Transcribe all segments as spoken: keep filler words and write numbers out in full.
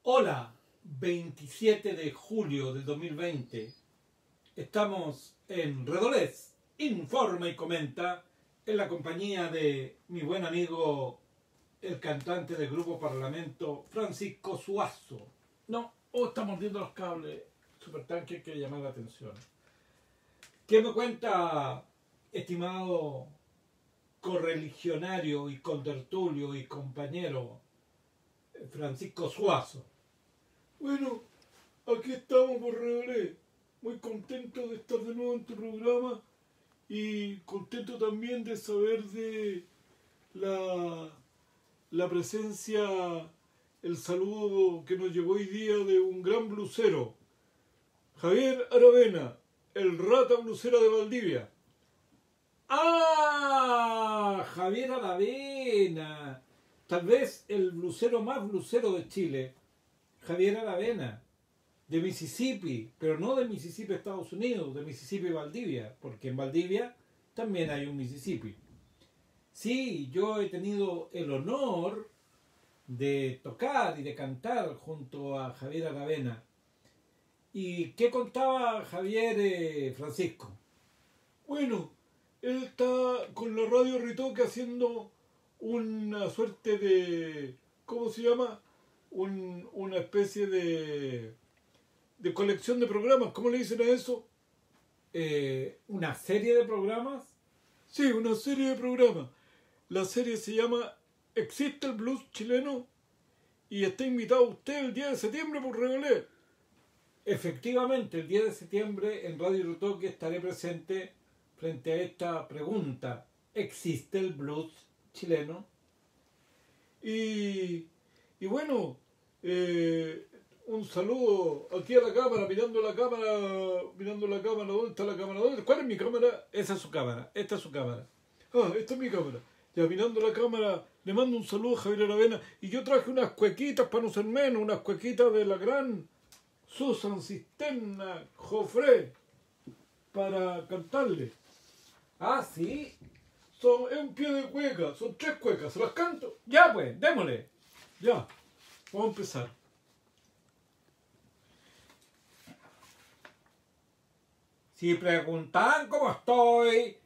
Hola, veintisiete de julio del dos mil veinte. Estamos en Redolés, informa y comenta, en la compañía de mi buen amigo, el cantante del Grupo Parlamento, Francisco Suazo. No, oh, estamos viendo los cables, supertanque, que llamar la atención. ¿Qué me cuenta, estimado correligionario y contertulio y compañero Francisco Suazo? Bueno, aquí estamos por Redolés, muy contento de estar de nuevo en tu programa y contento también de saber de la, la presencia, el saludo que nos llegó hoy día de un gran blusero, Javier Aravena, el rata blusera de Valdivia. ¡Ah! Javier Aravena, tal vez el blusero más blusero de Chile. Javier Aravena, de Mississippi, pero no de Mississippi, Estados Unidos, de Mississippi, Valdivia, porque en Valdivia también hay un Mississippi. Sí, yo he tenido el honor de tocar y de cantar junto a Javier Aravena. ¿Y qué contaba Javier eh, Francisco? Bueno, él está con la radio Ritoque haciendo una suerte de, ¿cómo se llama? Un, una especie de, de colección de programas, ¿cómo le dicen a eso? Eh, ¿Una serie de programas? Sí, una serie de programas. La serie se llama ¿Existe el blues chileno? Y está invitado usted el diez de septiembre por Redolés. Efectivamente, el diez de septiembre en Radio Ritoque estaré presente frente a esta pregunta. ¿Existe el blues chileno? Y, y bueno, eh, un saludo aquí a la cámara, mirando la cámara, mirando la cámara, ¿dónde está la cámara? ¿Dónde? ¿Cuál es mi cámara? Esa es su cámara, esta es su cámara. Ah, esta es mi cámara. Ya mirando la cámara, le mando un saludo a Javier Aravena. Y yo traje unas cuequitas para no ser menos, unas cuequitas de la gran Susan Cisterna Jofré para cantarle. Ah, sí. Son, es un pie de cueca, son tres cuecas, ¿se las canto? Ya pues, démosle. Ya, vamos a empezar. Si preguntan cómo estoy.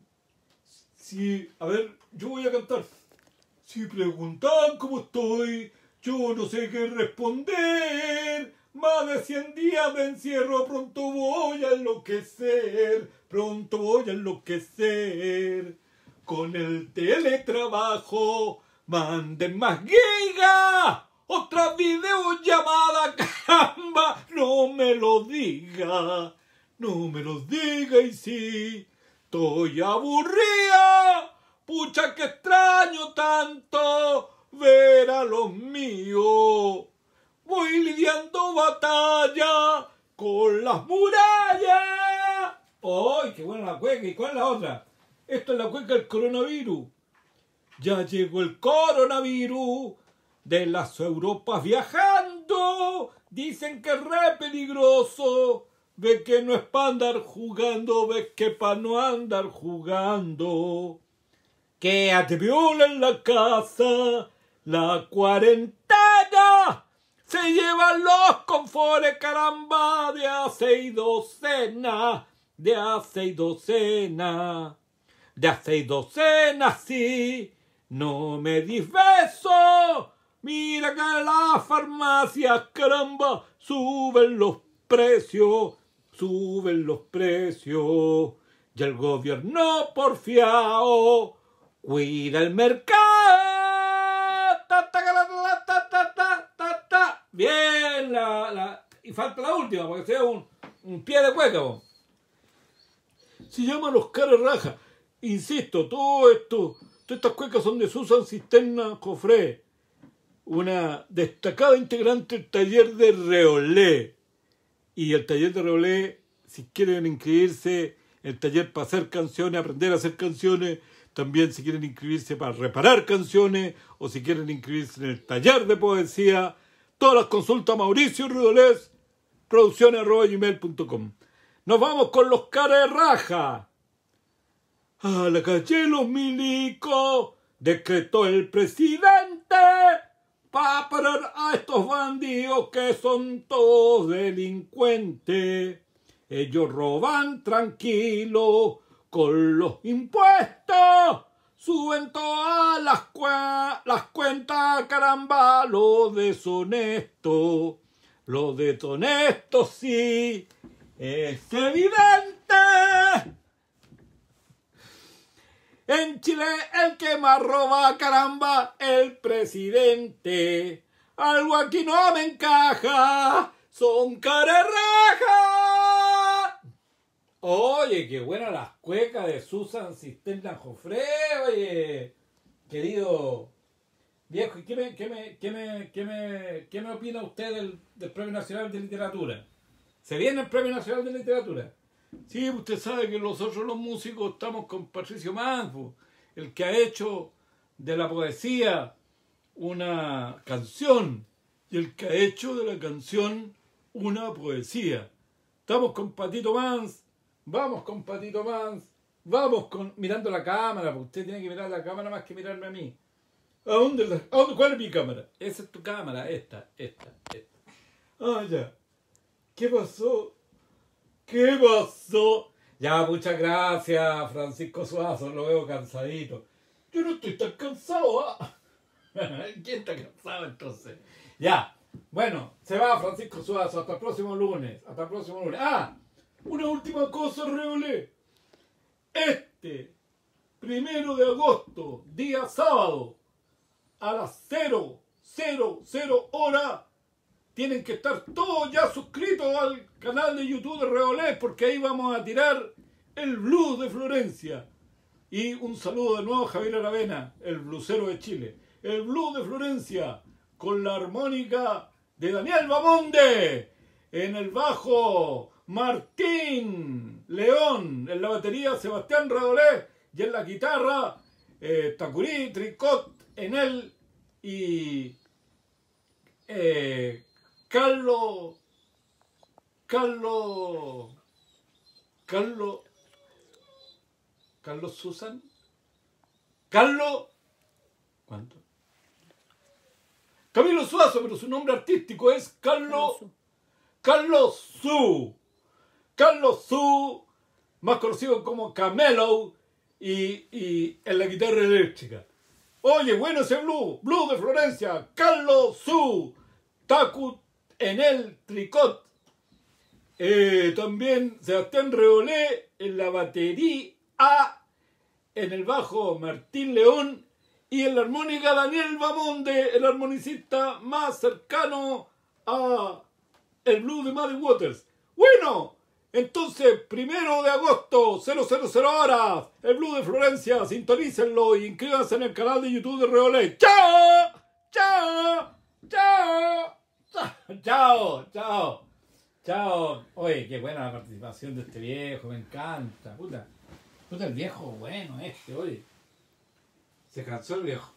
Si, a ver, yo voy a cantar. Si preguntan cómo estoy, yo no sé qué responder. Más de cien días de encierro, pronto voy a enloquecer, pronto voy a enloquecer. Con el teletrabajo, manden más gigas, otra videollamada, caramba, no me lo diga, no me lo diga y sí, estoy aburrida, pucha que extraño tanto ver a los míos. Voy lidiando batalla con las murallas. ¡Ay, qué buena la cueca! ¿Y cuál es la otra? Esta es la cueca del coronavirus. Ya llegó el coronavirus de las Europas viajando. Dicen que es re peligroso. Ve que no es para andar jugando. Ve que para no andar jugando. Quédate viola en la casa. La cuarentena. Se llevan los confores, caramba, de a seis docenas, de a seis docenas, de a seis docenas, sí, no me dis beso. Mira que las farmacias, caramba, suben los precios, suben los precios. Y el gobierno porfiao cuida el mercado. Ta, ta, ta, ta, ta, ta, ta, ta. Bien, la, la... y falta la última, porque sea un, un pie de cueca, vos. Se llama Los Caras Rajas. Insisto, todo esto, todas estas cuecas son de Susan Cisterna Jofré, una destacada integrante del taller de Redolés. Y el taller de Redolés, si quieren inscribirse, el taller para hacer canciones, aprender a hacer canciones, también si quieren inscribirse para reparar canciones, o si quieren inscribirse en el taller de poesía, todas las consultas a Mauricio Redolés, producciones arroba gmail punto com. Nos vamos con Los Caras Rajas. A la calle los milicos, decretó el presidente, pa parar a estos bandidos que son todos delincuentes. Ellos roban tranquilo con los impuestos. Suben todas las, cu las cuentas, caramba, los deshonestos. Los deshonestos sí, es evidente. En Chile el que más roba, caramba, el presidente. Algo aquí no me encaja, son carerrajas. Oye, qué buena las cuecas de Susan Cisterna Jofré, oye, querido viejo. ¿Y qué me, qué me, qué me, qué me, qué me opina usted del, del Premio Nacional de Literatura? ¿Se viene el Premio Nacional de Literatura? Sí, usted sabe que nosotros los músicos estamos con Patricio Manfo, el que ha hecho de la poesía una canción y el que ha hecho de la canción una poesía. Estamos con Patito Mans, vamos con Patito Mans, vamos con mirando la cámara, porque usted tiene que mirar la cámara más que mirarme a mí. ¿A dónde, la, a dónde ¿Cuál es mi cámara? Esa es tu cámara, esta, esta, esta. Ah, ya. ¿Qué pasó? ¿Qué pasó? Ya, muchas gracias, Francisco Suazo, lo veo cansadito. Yo no estoy tan cansado, ¿ah? ¿Quién está cansado entonces? Ya, bueno, se va Francisco Suazo, hasta el próximo lunes, hasta el próximo lunes. Ah, una última cosa, Reolé. Este primero de agosto, día sábado, a las cero cero cero hora, tienen que estar todos ya suscritos al canal de YouTube de Reolé, porque ahí vamos a tirar el blues de Florencia. Y un saludo de nuevo a Javier Aravena, el blusero de Chile. El blues de Florencia, con la armónica de Daniel Bamonde. En el bajo, Martín León. En la batería, Sebastián Reolé. Y en la guitarra, eh, Tacurí, Tricot, Enel y... Eh, Carlos, Carlos, Carlos, Carlos Susan, Carlos, ¿cuánto? Camilo Suazo, pero su nombre artístico es Carlos, Carlos Su, Carlos Su, más conocido como Camelo, y, y en la guitarra eléctrica. Oye, bueno ese blues, blues de Florencia, Carlos Su, Tacu, Enel, Tricot, eh, también Sebastián Reolé en la batería, en el bajo Martín León y en la armónica Daniel Bamonde, el armonicista más cercano a el blues de Muddy Waters. Bueno, entonces, primero de agosto, cero cero cero horas, el blues de Florencia, sintonícenlo y inscríbanse en el canal de YouTube de Reolé. ¡Chao! ¡Chao! ¡Chao! Chao, chao, chao. Oye, qué buena la participación de este viejo, me encanta. Puta, puta el viejo bueno este, oye. Se cansó el viejo.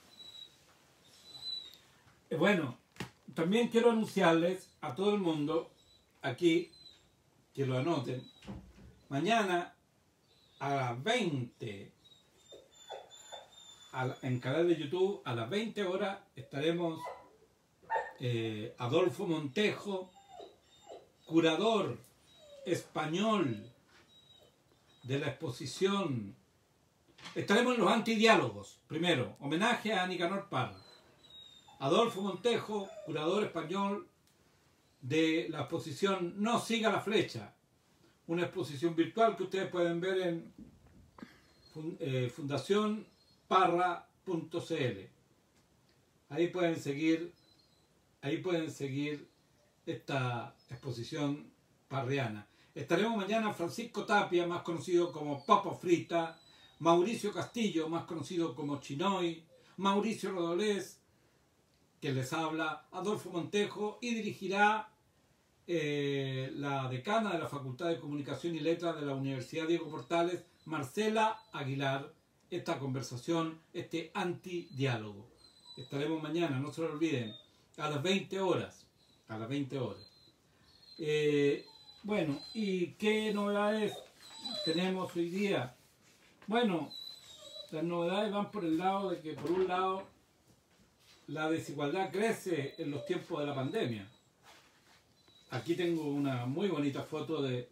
Eh, bueno, también quiero anunciarles a todo el mundo, aquí, que lo anoten. Mañana a las veinte, a la, en canal de YouTube, a las veinte horas, estaremos... Eh, Adolfo Montejo, curador español de la exposición. Estaremos en los antidiálogos. Primero, homenaje a Nicanor Parra. Adolfo Montejo, curador español de la exposición No siga la flecha, una exposición virtual que ustedes pueden ver en eh, fundación parra punto c l. Ahí pueden seguir Ahí pueden seguir esta exposición parriana. Estaremos mañana Francisco Tapia, más conocido como Papa Frita, Mauricio Castillo, más conocido como Chinoy, Mauricio Rodolés, que les habla, Adolfo Montejo, y dirigirá eh, la decana de la Facultad de Comunicación y Letras de la Universidad Diego Portales, Marcela Aguilar, esta conversación, este antidiálogo. Estaremos mañana, no se lo olviden. A las veinte horas. A las veinte horas. Eh, bueno, ¿y qué novedades tenemos hoy día? Bueno, las novedades van por el lado de que, por un lado, la desigualdad crece en los tiempos de la pandemia. Aquí tengo una muy bonita foto de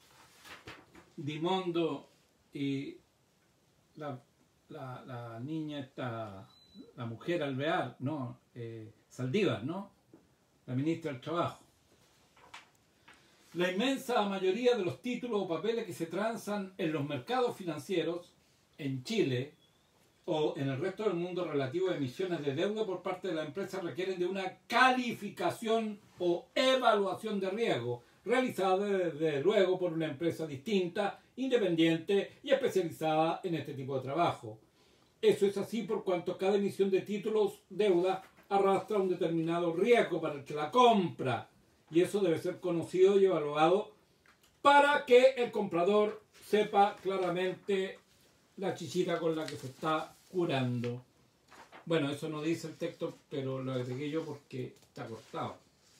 Dimondo y la, la, la niña esta, la mujer Alvear, no, eh, Saldívar, ¿no? La ministra del Trabajo. La inmensa mayoría de los títulos o papeles que se transan en los mercados financieros en Chile o en el resto del mundo relativo a emisiones de deuda por parte de la empresa requieren de una calificación o evaluación de riesgo realizada desde luego por una empresa distinta, independiente y especializada en este tipo de trabajo. Eso es así por cuanto cada emisión de títulos deuda arrastra un determinado riesgo para el que la compra, y eso debe ser conocido y evaluado para que el comprador sepa claramente la chichita con la que se está curando. Bueno, eso no dice el texto, pero lo agregué yo porque está cortado.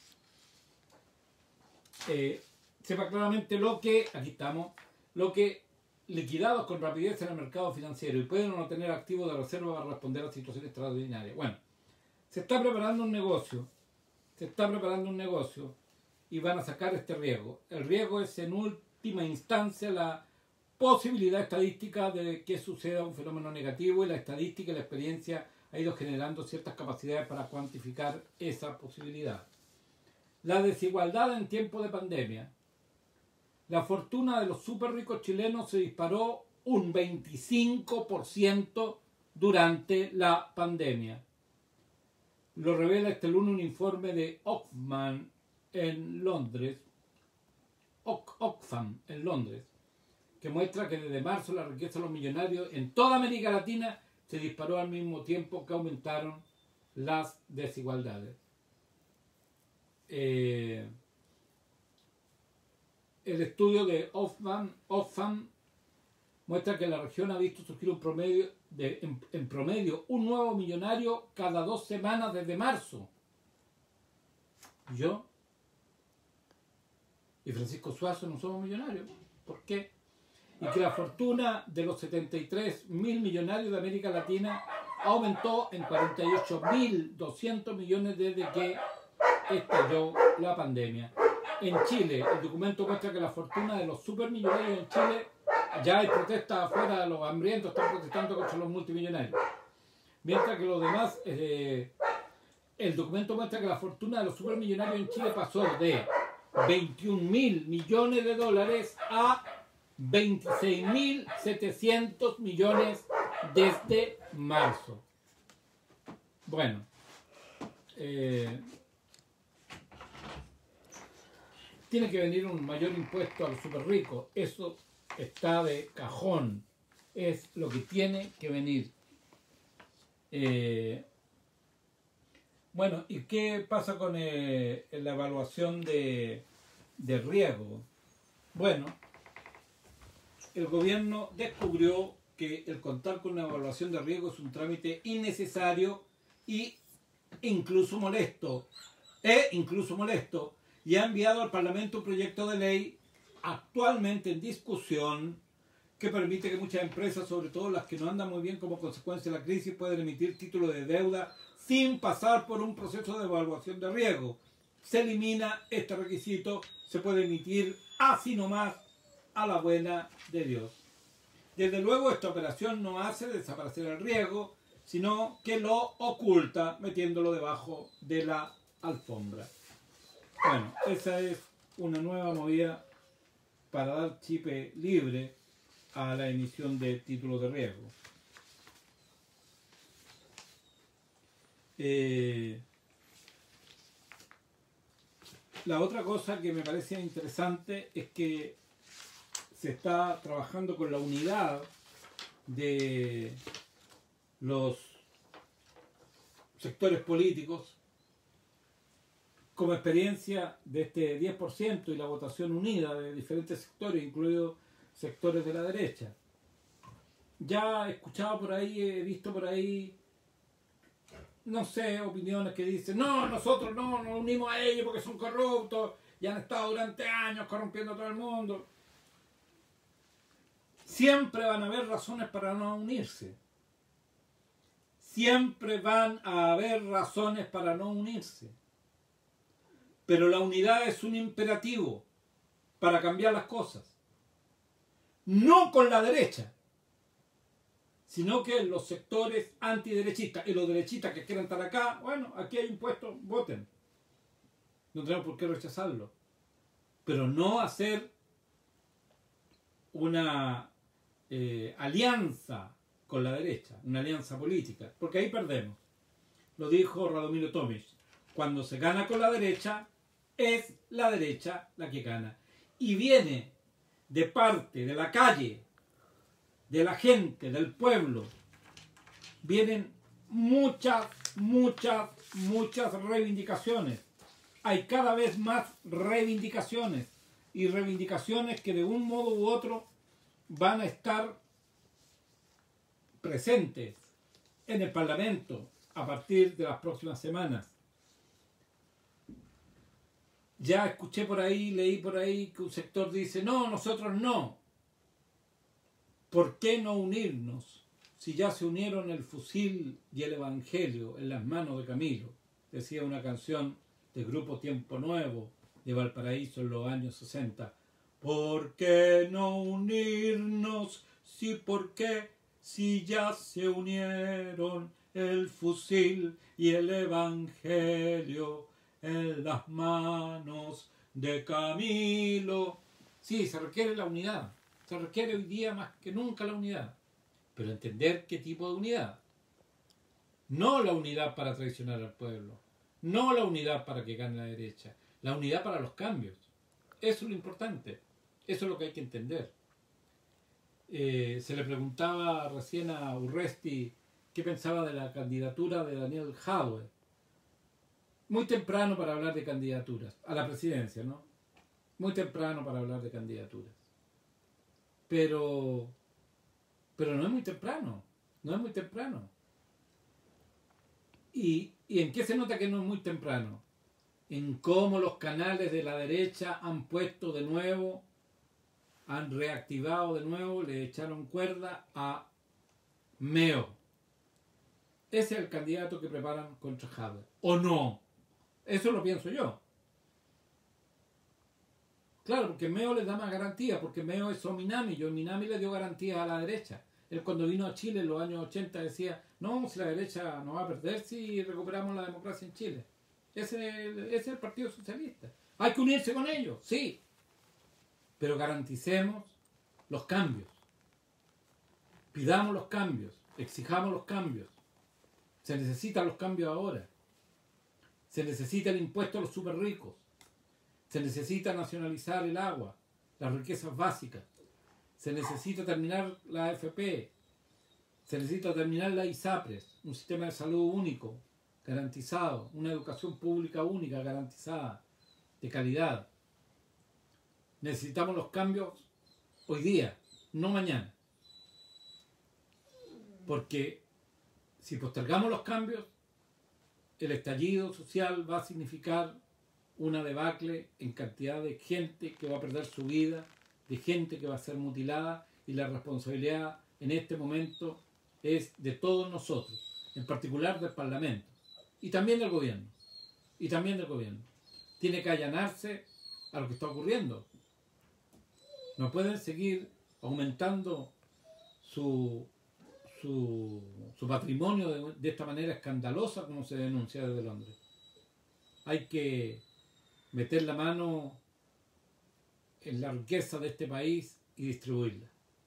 Eh, sepa claramente lo que, aquí estamos, lo que liquidados con rapidez en el mercado financiero y pueden o no tener activos de reserva para responder a situaciones extraordinarias. Bueno, se está preparando un negocio, se está preparando un negocio y van a sacar este riesgo. El riesgo es en última instancia la posibilidad estadística de que suceda un fenómeno negativo, y la estadística y la experiencia ha ido generando ciertas capacidades para cuantificar esa posibilidad. La desigualdad en tiempos de pandemia. La fortuna de los súper ricos chilenos se disparó un veinticinco por ciento durante la pandemia. Lo revela este lunes un informe de Oxfam en Londres, Oxfam en Londres, que muestra que desde marzo la riqueza de los millonarios en toda América Latina se disparó al mismo tiempo que aumentaron las desigualdades. Eh, el estudio de Oxfam, Oxfam muestra que la región ha visto surgir un promedio de, en, en promedio un nuevo millonario cada dos semanas desde marzo. Yo y Francisco Suazo no somos millonarios. ¿Por qué? Y que la fortuna de los setenta y tres mil millonarios de América Latina aumentó en cuarenta y ocho mil doscientos millones desde que estalló la pandemia. En Chile, el documento muestra que la fortuna de los supermillonarios en Chile, ya hay protestas afuera, los hambrientos están protestando contra los multimillonarios. Mientras que los demás, eh, el documento muestra que la fortuna de los supermillonarios en Chile pasó de veintiún mil millones de dólares a veintiséis mil setecientos millones desde marzo. Bueno, eh, tiene que venir un mayor impuesto a los super ricos. Eso está de cajón. Es lo que tiene que venir. Eh, bueno, ¿y qué pasa con eh, la evaluación de, de riesgo? Bueno, el gobierno descubrió que el contar con una evaluación de riesgo es un trámite innecesario e incluso molesto, e incluso molesto, y ha enviado al Parlamento un proyecto de ley actualmente en discusión que permite que muchas empresas, sobre todo las que no andan muy bien como consecuencia de la crisis, puedan emitir títulos de deuda sin pasar por un proceso de evaluación de riesgo. Se elimina este requisito, se puede emitir así nomás a la buena de Dios. Desde luego, esta operación no hace desaparecer el riesgo, sino que lo oculta metiéndolo debajo de la alfombra. Bueno, esa es una nueva movida para dar chipe libre a la emisión de títulos de riesgo. Eh, la otra cosa que me parece interesante es que se está trabajando con la unidad de los sectores políticos como experiencia de este diez por ciento y la votación unida de diferentes sectores, incluidos sectores de la derecha. Ya he escuchado por ahí, he visto por ahí, no sé, opiniones que dicen, no, nosotros no nos unimos a ellos porque son corruptos y han estado durante años corrompiendo a todo el mundo. Siempre van a haber razones para no unirse. Siempre van a haber razones para no unirse. Pero la unidad es un imperativo para cambiar las cosas. No con la derecha, sino que los sectores antiderechistas y los derechistas que quieran estar acá, bueno, aquí hay impuestos, voten. No tenemos por qué rechazarlo. Pero no hacer una eh, alianza con la derecha, una alianza política, porque ahí perdemos. Lo dijo Radomiro Tomic, cuando se gana con la derecha, es la derecha la que gana. Y viene de parte de la calle, de la gente, del pueblo, vienen muchas, muchas, muchas reivindicaciones. Hay cada vez más reivindicaciones y reivindicaciones que de un modo u otro van a estar presentes en el Parlamento a partir de las próximas semanas. Ya escuché por ahí, leí por ahí que un sector dice, no, nosotros no. ¿Por qué no unirnos si ya se unieron el fusil y el evangelio en las manos de Camilo? Decía una canción del grupo Tiempo Nuevo de Valparaíso en los años sesenta. ¿Por qué no unirnos? Sí, ¿por qué? Si ya se unieron el fusil y el evangelio en las manos de Camilo. Sí, se requiere la unidad. Se requiere hoy día más que nunca la unidad. Pero entender qué tipo de unidad. No la unidad para traicionar al pueblo. No la unidad para que gane la derecha. La unidad para los cambios. Eso es lo importante. Eso es lo que hay que entender. Eh, se le preguntaba recién a Urresti qué pensaba de la candidatura de Daniel Jadwe. Muy temprano para hablar de candidaturas. A la presidencia, ¿no? Muy temprano para hablar de candidaturas. Pero, pero no es muy temprano. No es muy temprano. ¿Y, ¿Y en qué se nota que no es muy temprano? En cómo los canales de la derecha han puesto de nuevo, han reactivado de nuevo, le echaron cuerda a Meo. Ese es el candidato que preparan contra Jadwe. ¿O no? Eso lo pienso yo. Claro, porque Meo les da más garantía, porque Meo es Minami. Yo Minami le dio garantías a la derecha. Él cuando vino a Chile en los años ochenta decía, no, si la derecha no va a perder si recuperamos la democracia en Chile. Ese, ese es el Partido Socialista. Hay que unirse con ellos, sí. Pero garanticemos los cambios. Pidamos los cambios, exijamos los cambios. Se necesitan los cambios ahora. Se necesita el impuesto a los super ricos. Se necesita nacionalizar el agua, las riquezas básicas. Se necesita terminar la A F P. Se necesita terminar la ISAPRES, un sistema de salud único, garantizado, una educación pública única, garantizada, de calidad. Necesitamos los cambios hoy día, no mañana. Porque si postergamos los cambios, el estallido social va a significar una debacle en cantidad de gente que va a perder su vida, de gente que va a ser mutilada, y la responsabilidad en este momento es de todos nosotros, en particular del Parlamento, y también del gobierno, y también del gobierno. Tiene que allanarse a lo que está ocurriendo. No pueden seguir aumentando su, su, su patrimonio de, de esta manera escandalosa como se denuncia desde Londres. Hay que meter la mano en la riqueza de este país y distribuirla.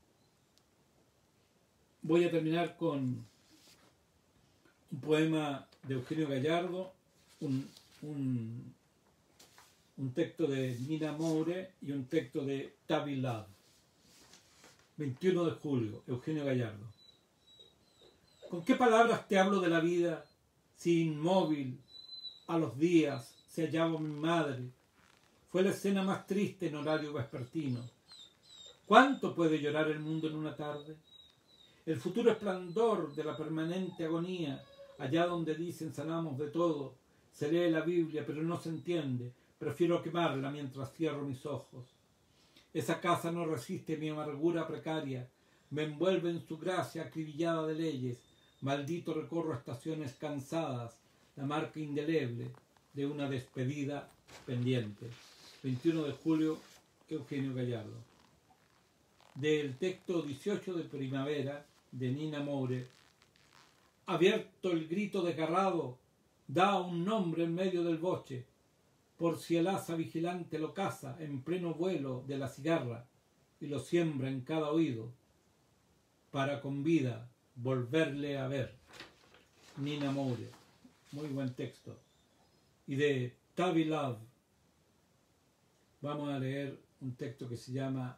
Voy a terminar con un poema de Eugenio Gallardo, un, un, un texto de Nina Moure y un texto de Tavi Love. veintiuno de julio, Eugenio Gallardo. ¿Con qué palabras te hablo de la vida si inmóvil a los días se hallaba mi madre? Fue la escena más triste en horario vespertino. ¿Cuánto puede llorar el mundo en una tarde? El futuro esplendor de la permanente agonía, allá donde dicen sanamos de todo, se lee la Biblia pero no se entiende, prefiero quemarla mientras cierro mis ojos. Esa casa no resiste mi amargura precaria, me envuelve en su gracia acribillada de leyes, Maldito recorro estaciones cansadas, la marca indeleble de una despedida pendiente. veintiuno de julio, Eugenio Gallardo. Del texto dieciocho de primavera, de Nina Moure. Abierto el grito desgarrado, da un nombre en medio del boche, por si el asa vigilante lo caza en pleno vuelo de la cigarra y lo siembra en cada oído, para con vida volverle a ver. Nina Moure. Muy buen texto. Y de Tavi Love vamos a leer un texto que se llama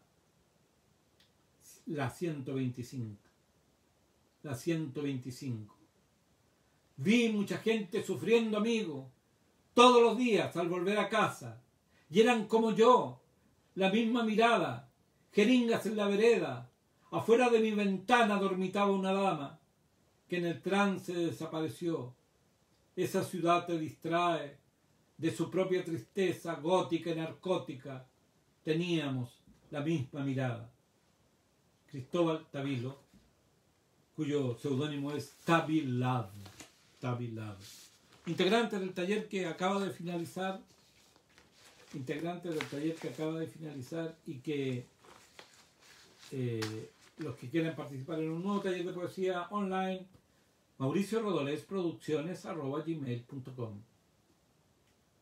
La ciento veinticinco. La ciento veinticinco. Vi mucha gente sufriendo, amigo, todos los días al volver a casa, y eran como yo, la misma mirada, jeringas en la vereda. Afuera de mi ventana dormitaba una dama que en el trance desapareció. Esa ciudad te distrae de su propia tristeza gótica y narcótica. Teníamos la misma mirada. Cristóbal Tavilo, cuyo seudónimo es Tavi Love. Tavi Love. Integrante del taller que acaba de finalizar, integrante del taller que acaba de finalizar y que eh, los que quieran participar en un nuevo taller de poesía online, Mauricio Rodolés Producciones arroba gmail punto com.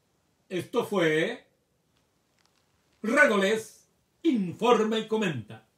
Esto fue Rodolés Informa y Comenta.